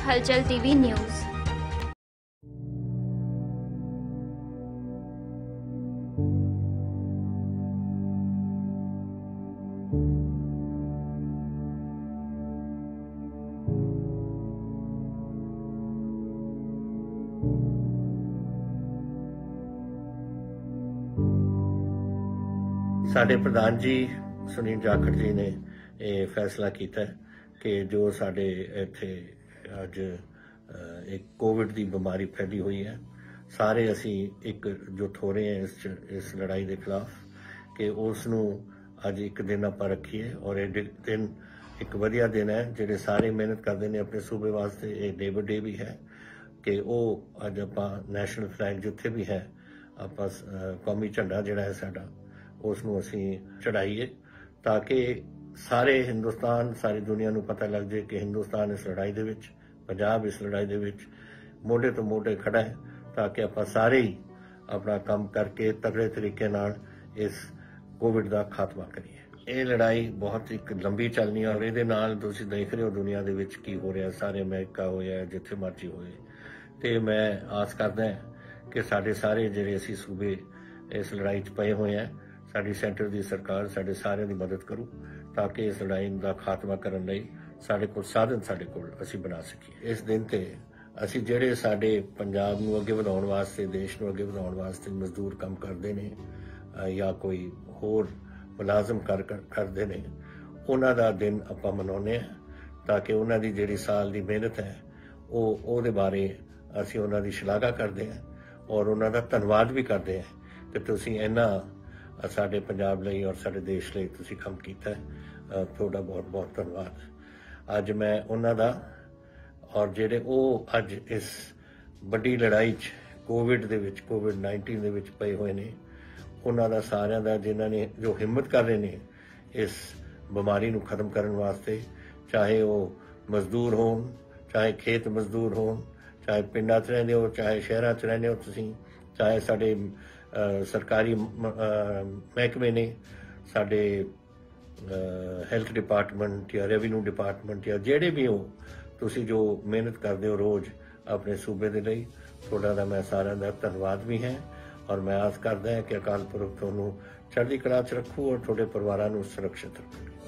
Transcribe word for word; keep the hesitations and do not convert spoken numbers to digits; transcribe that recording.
हलचल TV news. साडे प्रधान जी सुनील जाखड़ जी ने यह फैसला किया कि जो साडे इत्थे अज एक कोविड की बीमारी फैली हुई है, सारे असी एकजुट हो रहे हैं इस इस लड़ाई के खिलाफ कि उसनू अज एक दिन आप रखीए। और ये दिन एक वधिया दिन है, जिहड़े सारे मेहनत करते हैं अपने सूबे वास्ते। ये लेबर डे भी है कि वो अज आप नैशनल फ्लैग जिथे भी है आप कौमी झंडा जिहड़ा है साडा उसनू असी चढ़ाइए, ताकि सारे हिंदुस्तान सारी दुनिया नू पता लग जाए कि हिंदुस्तान इस लड़ाई दे विच, पंजाब इस लड़ाई दे विच मोढे तो मोढे खड़ा है, ताकि आप सारे ही अपना काम करके तगड़े तरीके नाल इस कोविड का खात्मा करिए। ये लड़ाई बहुत एक लंबी चलनी है और ये नाल तुसीं देख रहे हो दुनिया दे विच की हो रहा, सारे अमेरिका होया जिथे मर्जी होए। तो मैं आस करदा कि साडे सारे जिहड़े असीं सूबे इस लड़ाई च पए होए हैं, साडी सेंटर की सरकार साडे सारिਆਂ ਦੀ मदद करू, ताकि इस लड़ाई का खात्मा करने लई साडे कोल साधन साडे कोल असीं बना सकीए। इस दिन ते असीं जिहड़े साडे पंजाब नूं अगे वधाउण वास्ते, देश नूं अगे वधाउण वास्ते मजदूर काम करदे ने या कोई होर मुलाजम कर करदे ने, उन्हां दा दिन आपां मनाउने आ, ताकि उन्हां दी जिहड़ी साल दी मेहनत है ਉਹ ਉਹਦੇ ਬਾਰੇ ਅਸੀਂ ਉਹਨਾਂ ਦੀ ਸ਼ਲਾਘਾ ਕਰਦੇ ਹਾਂ ਔਰ ਉਹਨਾਂ ਦਾ ਧੰਨਵਾਦ ਵੀ ਕਰਦੇ ਹਾਂ ਕਿ ਤੁਸੀਂ ਇਹਨਾਂ ਸਾਡੇ ਪੰਜਾਬ ਲਈ ਔਰ ਸਾਡੇ ਦੇਸ਼ ਲਈ ਤੁਸੀਂ ਕੰਮ ਕੀਤਾ ਹੈ। ਤੁਹਾਡਾ ਬਹੁਤ ਬਹੁਤ ਧੰਨਵਾਦ। ਅੱਜ ਮੈਂ ਉਹਨਾਂ ਦਾ ਔਰ ਜਿਹੜੇ ਉਹ ਅੱਜ ਇਸ ਵੱਡੀ ਲੜਾਈ 'ਚ ਕੋਵਿਡ ਦੇ ਵਿੱਚ ਕੋਵਿਡ ਨਾਈਨਟੀਨ ਦੇ ਵਿੱਚ ਪਏ ਹੋਏ ਨੇ, ਉਹਨਾਂ ਦਾ ਸਾਰਿਆਂ ਦਾ ਜਿਨ੍ਹਾਂ ਨੇ ਜੋ ਹਿੰਮਤ ਕਰ ਰਹੇ ਨੇ ਇਸ ਬਿਮਾਰੀ ਨੂੰ ਖਤਮ ਕਰਨ ਵਾਸਤੇ, ਚਾਹੇ ਉਹ ਮਜ਼ਦੂਰ ਹੋਣ, ਚਾਹੇ ਖੇਤ ਮਜ਼ਦੂਰ ਹੋਣ, ਚਾਹੇ ਪਿੰਡਾਂ 'ਚ ਰਹਿੰਦੇ ਹੋ, ਚਾਹੇ ਸ਼ਹਿਰਾਂ 'ਚ ਰਹਿੰਦੇ ਹੋ ਤੁਸੀਂ, ਚਾਹੇ ਸਾਡੇ सरकारी महकमे ने, साडे हैल्थ डिपार्टमेंट या रेवन्यू डिपार्टमेंट या जेड़े भी हो, तुसी जो मेहनत करते हो रोज़ अपने सूबे के लिए, थोड़ा दा मैं सारा दा धन्नवाद भी है। और मैं आस करदा है कि अकाल पुरख तुहानू चढ़दी कला च रखू और थोड़े परिवारां नू सुरक्षित रखू।